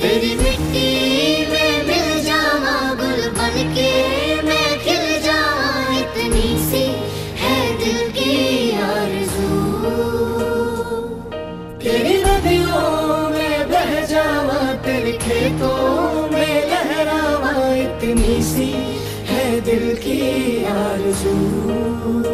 तेरी मिट्टी में मिल जावा, गुल बनके मैं खिल जावा, इतनी सी है दिल की आरज़ू। तेरी नदियों में बह जावा, तेरे खेतों में लहरावा, इतनी सी है दिल की आरज़ू।